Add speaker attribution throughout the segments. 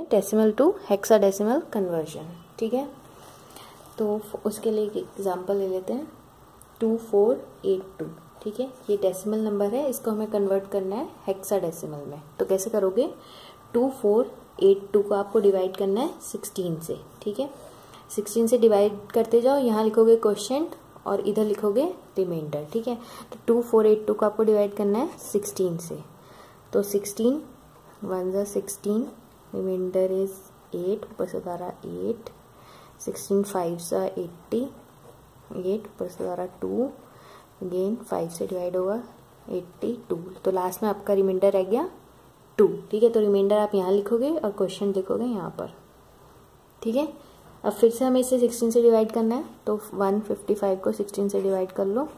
Speaker 1: Decimal to hexadecimal conversion. ठीक है, तो उसके लिए एक एग्जांपल ले लेते हैं 2482। ठीक है, ये डेसिमल नंबर है, इसको हमें कन्वर्ट करना है हेक्साडेसिमल में। तो कैसे करोगे, 2482 को आपको डिवाइड करना है 16 से। ठीक है, 16 से डिवाइड करते जाओ, यहाँ लिखोगे क्वोशिएंट और इधर लिखोगे रिमाइंडर। ठीक है, तो 2482 को आपको डिवाइड करना है 16 से। तो 16 1 ज़ा 16, रिमाइंडर इज 8, ऊपर से उतारा 8, 16 5 ज़ा 80, 8 ऊपर से उतारा 2, अगेन 5 से डिवाइड होगा 82, तो लास्ट में आपका रिमाइंडर रह गया 2। ठीक है, तो रिमाइंडर आप यहाँ लिखोगे और क्वेश्चन लिखोगे यहाँ पर। ठीक है, अब फिर से हमें इसे 16 से डिवाइड करना है, तो 155 को 16 से डिवाइड कर लो,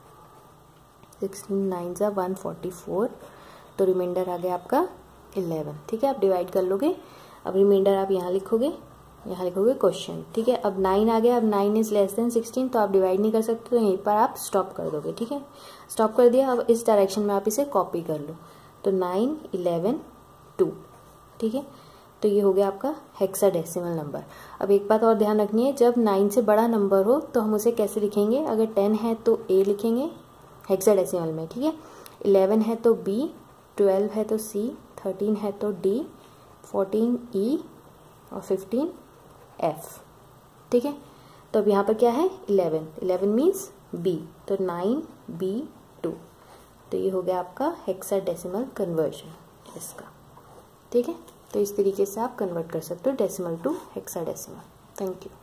Speaker 1: 16 9 ज़ा 144, तो रिमाइंडर आ गया आपका 11। ठीक है, आप डिवाइड कर लोगे, अब रिमाइंडर आप यहाँ लिखोगे क्वेश्चन। ठीक है, अब 9 आ गया, अब 9 इज लेस देन 16, तो आप डिवाइड नहीं कर सकते, तो यहीं पर आप स्टॉप कर दोगे। ठीक है, स्टॉप कर दिया, अब इस डायरेक्शन में आप इसे कॉपी कर लो, तो 9 11 2। ठीक है, तो ये हो गया आपका हेक्साडेसिमल नंबर। अब एक बात और ध्यान रखनी है, जब 9 से बड़ा नंबर हो तो हम उसे कैसे लिखेंगे, अगर 10 है तो A लिखेंगे हेक्साडेसिमल में। ठीक है, 11 है तो B, 12 है तो C, 13 है तो D, 14 E और 15 F। ठीक है, तो अब यहाँ पर क्या है 11 मीन्स B, तो 9B2, तो ये हो गया आपका हेक्साडेसिमल कन्वर्जन इसका। ठीक है, तो इस तरीके से आप कन्वर्ट कर सकते हो decimal to hexadecimal. Thank you.